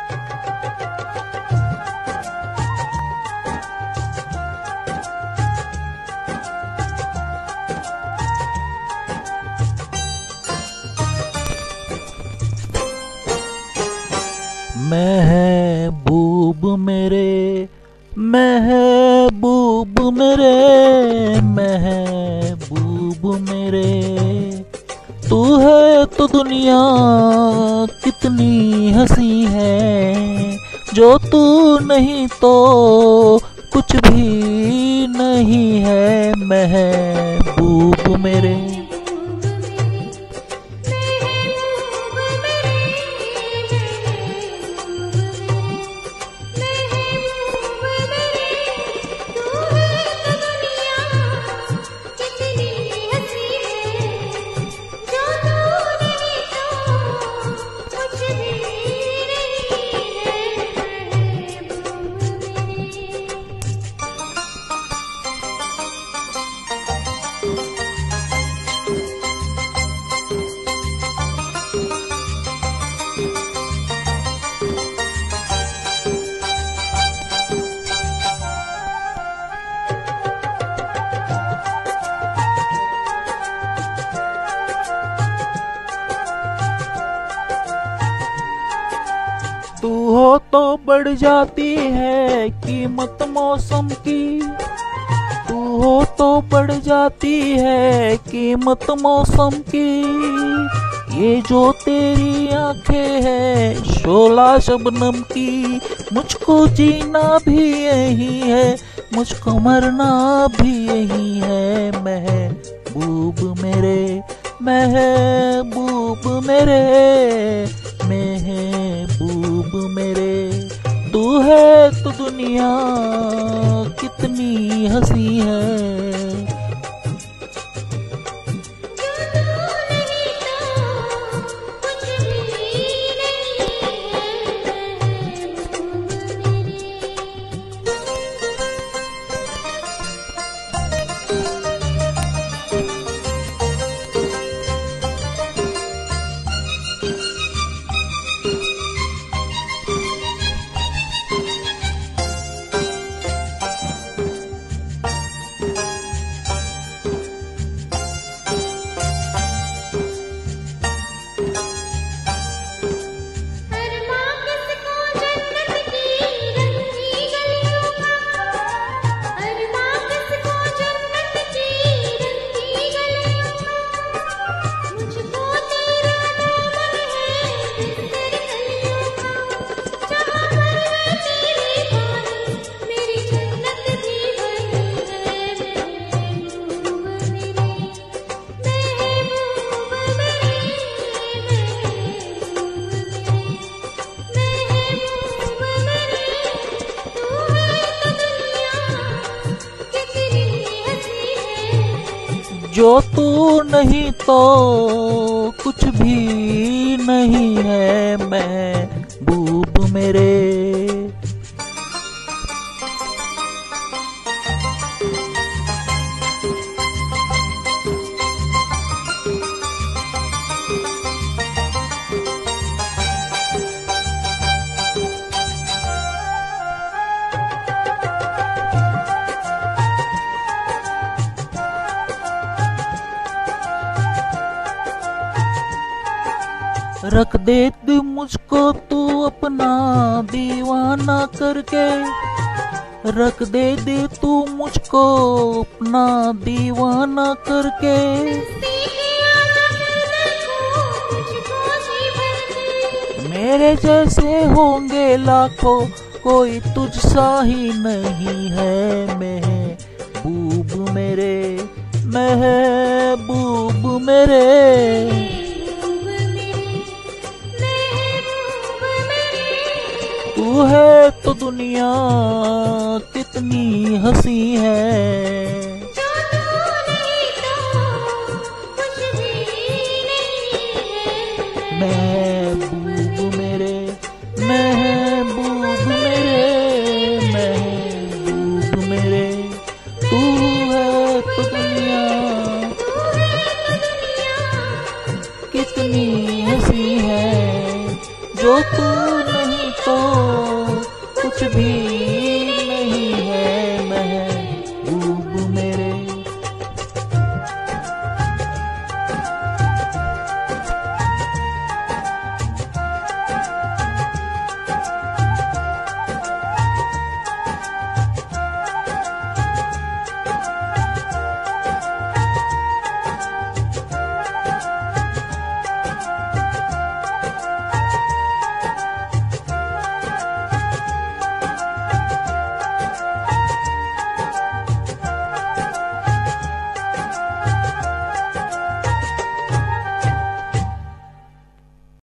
महबूब मेरे, महबूब मेरे, महबूब मेरे, तू है तो दुनिया कितनी हंसी है, जो तू नहीं तो कुछ भी नहीं है। महबूब मेरे, तू हो तो बढ़ जाती है कीमत मौसम की, तू हो तो बढ़ जाती है कीमत मौसम की। ये जो तेरी आंखें है शोला शबनम की, मुझको जीना भी यही है, मुझको मरना भी यही है। महबूब मेरे, महबूब मेरे, महबूब मेरे, तू है तो दुनिया कितनी हंसी है। जो तू नहीं तो कुछ भी नहीं है। महबूब मेरे, रख दे तू मुझको तू अपना दीवाना करके, रख दे तू मुझको अपना दीवाना करके। मेरे जैसे होंगे लाखों, कोई तुझसा ही नहीं है। महबूब मेरे, महबूब मेरे, तू है तो दुनिया कितनी हंसी है। महबूब मेरे, महबूब मेरे, महबूब मेरे, तू है तो दुनिया कितनी हंसी है। जो तू नहीं तो कुछ भी